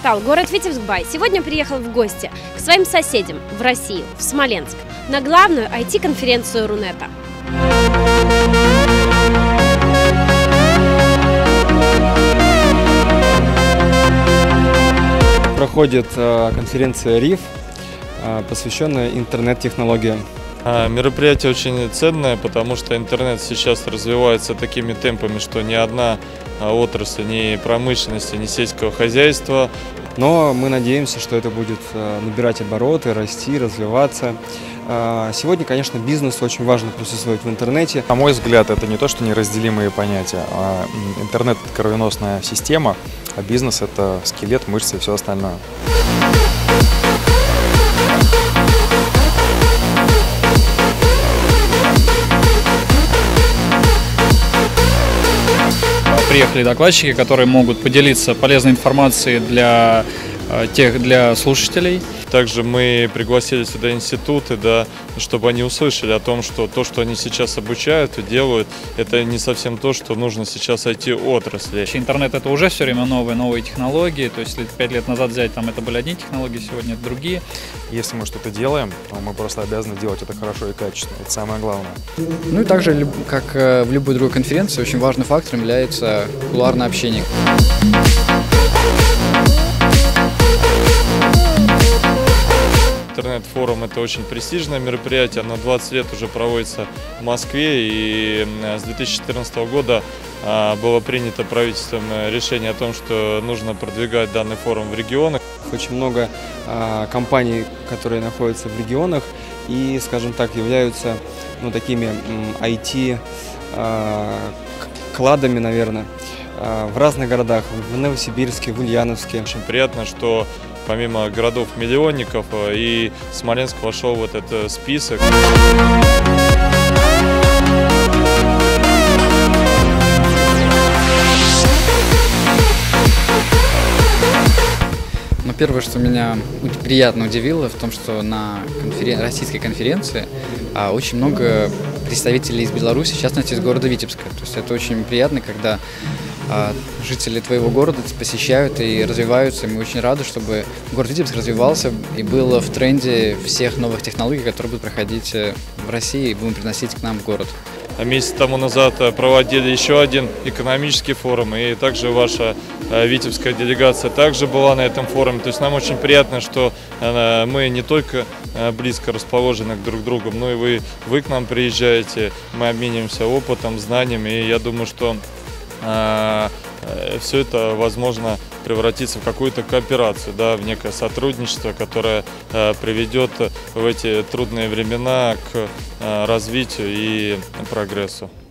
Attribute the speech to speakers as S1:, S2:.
S1: портал «Город Витебск-Бай» сегодня приехал в гости к своим соседям в Россию, в Смоленск, на главную IT-конференцию Рунета.
S2: Проходит конференция РИФ, посвященная интернет-технологиям.
S3: Мероприятие очень ценное, потому что интернет сейчас развивается такими темпами, что ни одна отрасль, ни промышленности, ни сельского хозяйства.
S2: Но мы надеемся, что это будет набирать обороты, расти, развиваться. Сегодня, конечно, бизнес очень важно присутствовать в интернете.
S4: На мой взгляд, это не то, что неразделимые понятия. Интернет – это кровеносная система, а бизнес – это скелет, мышцы и все остальное.
S5: Приехали докладчики, которые могут поделиться полезной информацией для слушателей.
S3: Также мы пригласили сюда институты, чтобы они услышали о том, что то, что они сейчас обучают и делают, это не совсем то, что нужно сейчас IT-отрасли.
S5: Интернет — это уже все время новые технологии. То есть 5 лет назад взять, там это были одни технологии, сегодня это другие.
S4: Если мы что-то делаем, то мы просто обязаны делать это хорошо и качественно. Это самое главное.
S6: Ну и также, как в любой другой конференции, очень важным фактором является кулуарное общение.
S3: Интернет-форум – это очень престижное мероприятие, оно 20 лет уже проводится в Москве, и с 2014 года было принято правительством решение о том, что нужно продвигать данный форум в регионах.
S2: Очень много компаний, которые находятся в регионах и, скажем так, являются такими IT-кладами, наверное, в разных городах, в Новосибирске, в Ульяновске.
S3: Очень приятно, что помимо городов-миллионников и Смоленск вошел в этот список.
S6: Но первое, что меня приятно удивило, в том, что на российской конференции очень много представителей из Беларуси, в частности из города Витебска. То есть это очень приятно, когда жители твоего города посещают и развиваются. И мы очень рады, чтобы город Витебск развивался и был в тренде всех новых технологий, которые будут проходить в России и будем приносить к нам в город.
S3: Месяц тому назад проводили еще один экономический форум, и также ваша витебская делегация также была на этом форуме. То есть нам очень приятно, что мы не только близко расположены друг к другу, но и вы к нам приезжаете, мы обмениваемся опытом, знаниями, и я думаю, что все это возможно превратиться в какую-то кооперацию, в некое сотрудничество, которое приведет в эти трудные времена к развитию и прогрессу.